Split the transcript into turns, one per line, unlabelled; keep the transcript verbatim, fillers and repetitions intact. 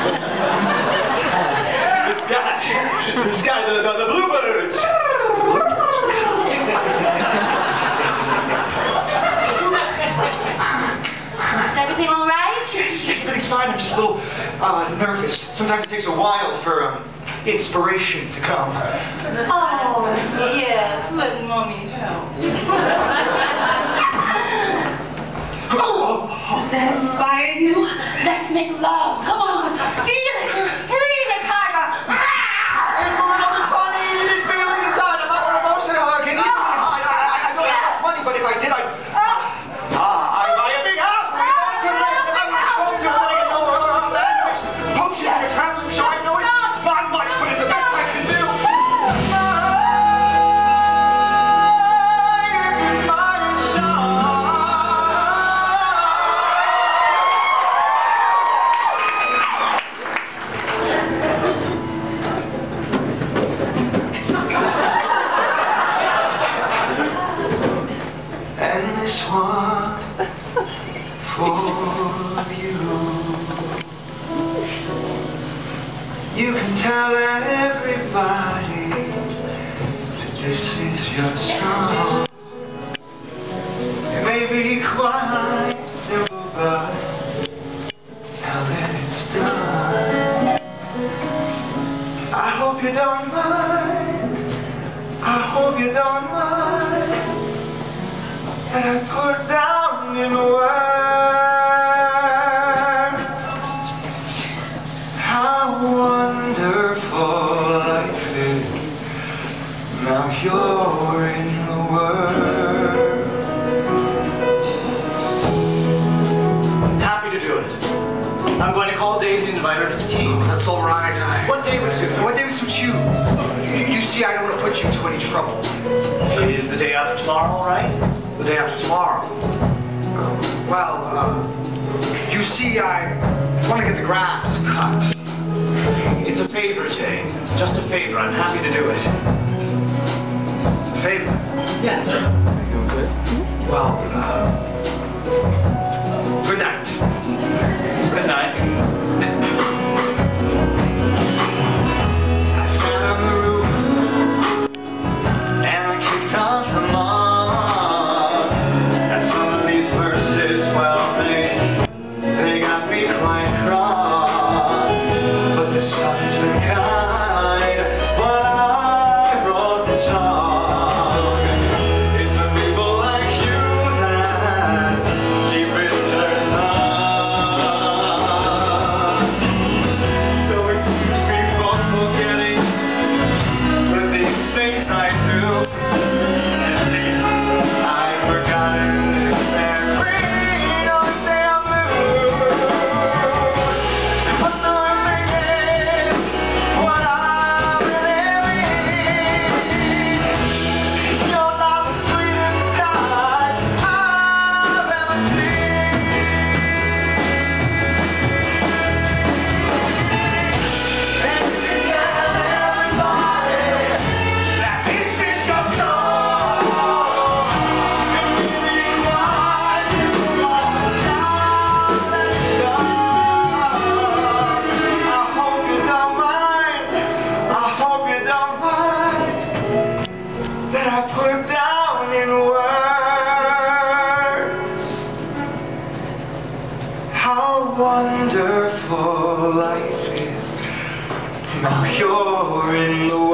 This guy, this guy, the, the, the bluebirds.
Is everything all right?
Yes, yes, everything's fine. I'm just a little uh, nervous. Sometimes it takes a while for um, inspiration to come.
Oh, yes. Let Mommy help. Oh, does that inspire you? Let's make love. Come on. Feel it. Free the tiger.
It's a little funny. This feeling inside. I'm not emotional. Can you see? I, I, I don't have much money, but if I did, I'd... Ah, I'd buy a big house. Potions are traveling, so I know it's not much, but it's the best I can do. And this one for you. You can tell everybody that this is your song. It may be quite simple, but now that it's done, I hope you don't mind. I hope you don't mind that I put down in words how wonderful life is. Now you're in the world. Happy to do it. I'm going to call Daisy and invite her to tea.
Oh, that's all right.
What day would suit you?
What day would suit you? you? You see, I don't want to put you into any trouble.
It is the day after tomorrow, all right?
The day after tomorrow. Uh, well, uh, you see, I want to get the grass cut.
It's a favor, Jay. Just a favor. I'm happy to do it.
A favor?
Yes. Doing good?
Well, uh, good night.
Good night. I sat on the roof and I kicked off the moss. And some of these verses, well, they, they got me quite cross. But the sun's been kind while I wrote the song. It's for people like you that keep it turned on. So excuse me for forgetting the these things I do. And see, I've forgotten their green or their blue. But the thing is, what I really mean is you're not the sweetest guy I've ever seen. And you can tell everybody that this is your song. And we be quiet and walk down that shore. I hope you don't mind. I hope you don't mind that I put down in words how wonderful life is. Now you're in the